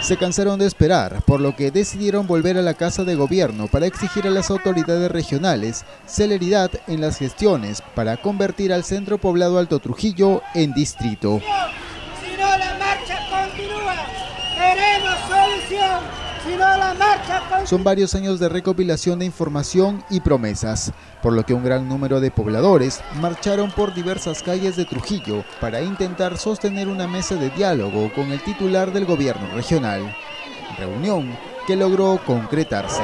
Se cansaron de esperar, por lo que decidieron volver a la Casa de Gobierno para exigir a las autoridades regionales celeridad en las gestiones para convertir al centro poblado Alto Trujillo en distrito. Si no, la marcha continúa. Queremos solución. Si no, la marcha continúa. Son varios años de recopilación de información y promesas, por lo que un gran número de pobladores marcharon por diversas calles de Trujillo para intentar sostener una mesa de diálogo con el titular del gobierno regional. Reunión que logró concretarse.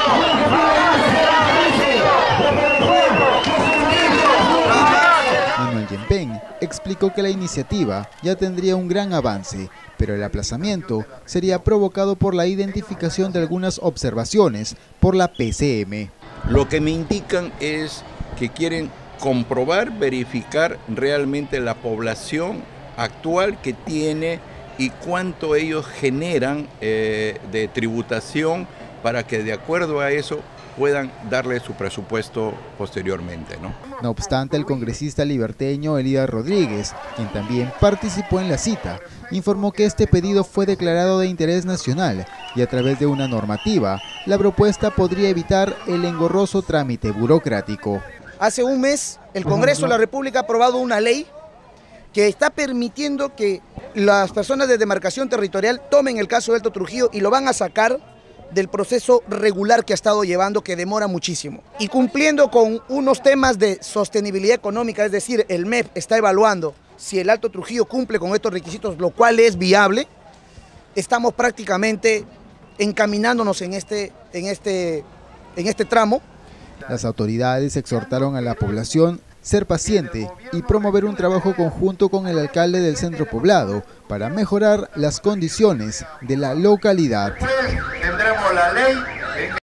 Manuel Yempén explicó que la iniciativa ya tendría un gran avance, pero el aplazamiento sería provocado por la identificación de algunas observaciones por la PCM. Lo que me indican es que quieren comprobar, verificar realmente la población actual que tiene y cuánto ellos generan de tributación para que de acuerdo a eso puedan darle su presupuesto posteriormente, ¿no? No obstante, el congresista liberteño Elías Rodríguez, quien también participó en la cita, informó que este pedido fue declarado de interés nacional y a través de una normativa, la propuesta podría evitar el engorroso trámite burocrático. Hace un mes, el Congreso de la República ha aprobado una ley que está permitiendo que las personas de demarcación territorial tomen el caso de Alto Trujillo y lo van a sacar del proceso regular que ha estado llevando, que demora muchísimo. Y cumpliendo con unos temas de sostenibilidad económica, es decir, el MEP está evaluando si el Alto Trujillo cumple con estos requisitos, lo cual es viable, estamos prácticamente encaminándonos en este tramo. Las autoridades exhortaron a la población ser paciente y promover un trabajo conjunto con el alcalde del centro poblado para mejorar las condiciones de la localidad. Tendremos la ley.